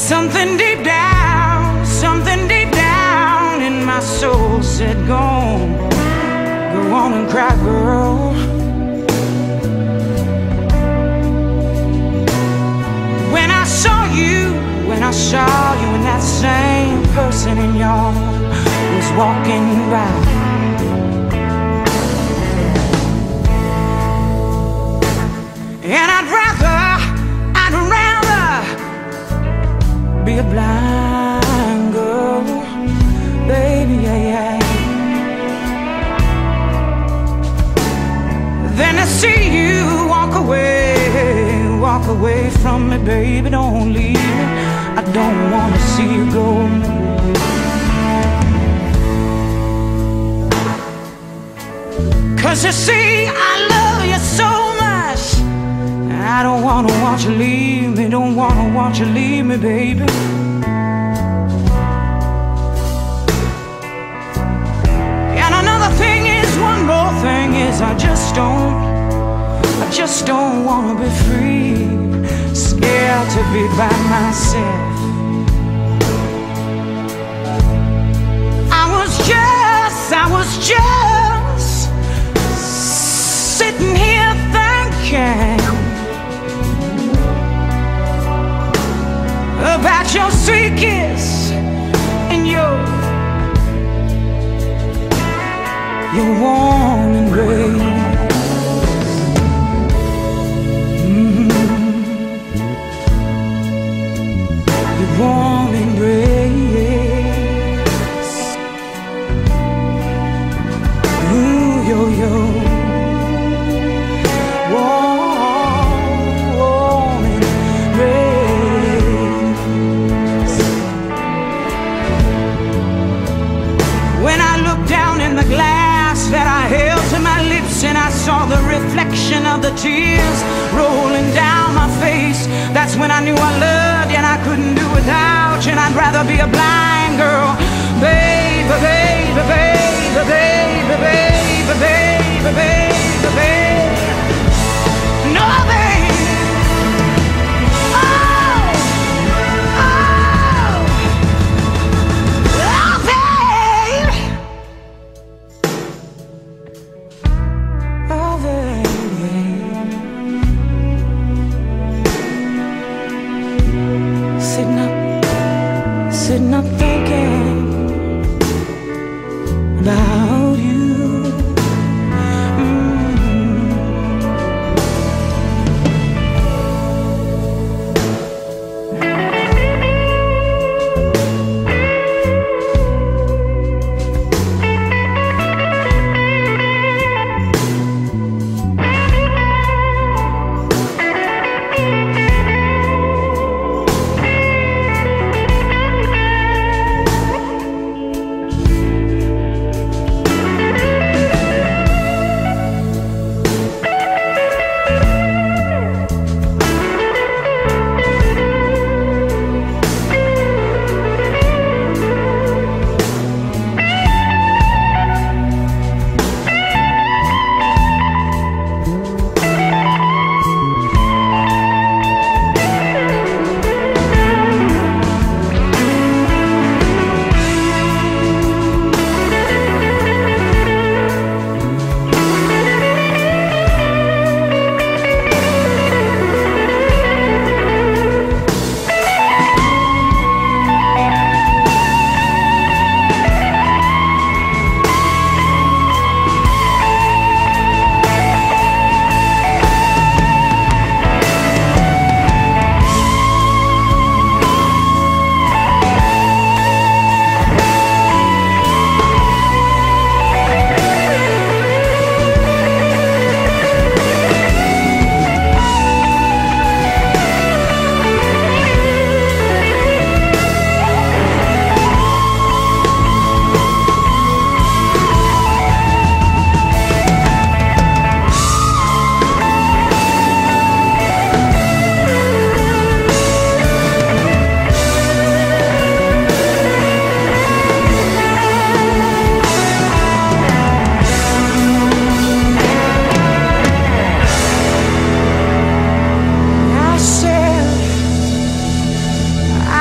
Something deep down in my soul said, go on and cry, girl. When I saw you and that same person in your arms was walking by, and I'd rather be a blind girl, baby, yeah. Then to see you walk away from me, baby, don't leave me. I don't wanna see you go. Cause you see, I love you so much, I don't wanna watch you leave me, don't wanna watch you leave me, baby. And another thing is, one more thing is, I just don't wanna be free, scared to be by myself. I was just sitting here thinking about your sweet kiss and your warm embrace. Your warm embrace. Ooh, yo. Warm embrace. When I looked down in the glass that I held to my lips, and I saw the reflection of the tears rolling down my face, that's when I knew I loved you and I couldn't do without you, and I'd rather be a blind girl, baby, baby, baby, baby, baby, baby, baby, baby. No, baby. Sitting up thinking about you.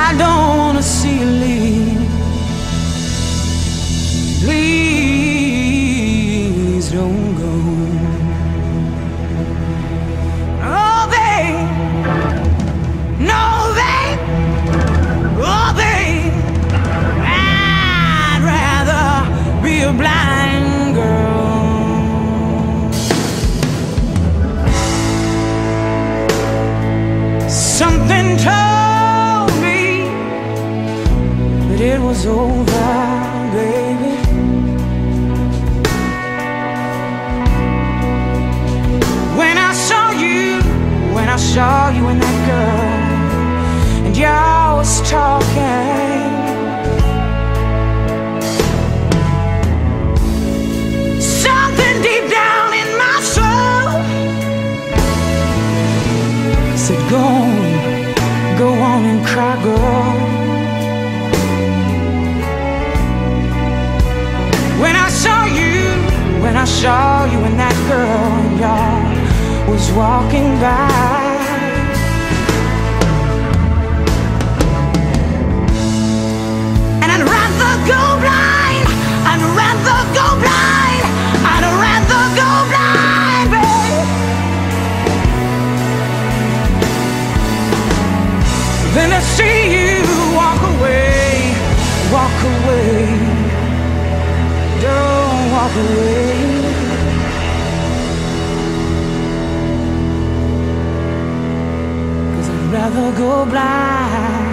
I don't wanna see you leave. Please don't go. Oh, babe, no, babe, oh, babe, I'd rather be a blind girl. Something told me that it was over, baby. When I saw you and that girl, and y'all was talking, something deep down in my soul said, go on and cry, girl. When I saw you and that girl, and y'all was walking by, and I'd rather go blind, I'd rather go blind, I'd rather go blind, babe, than to see you walk away, walk away. Don't walk away, 'cause I'd rather go blind.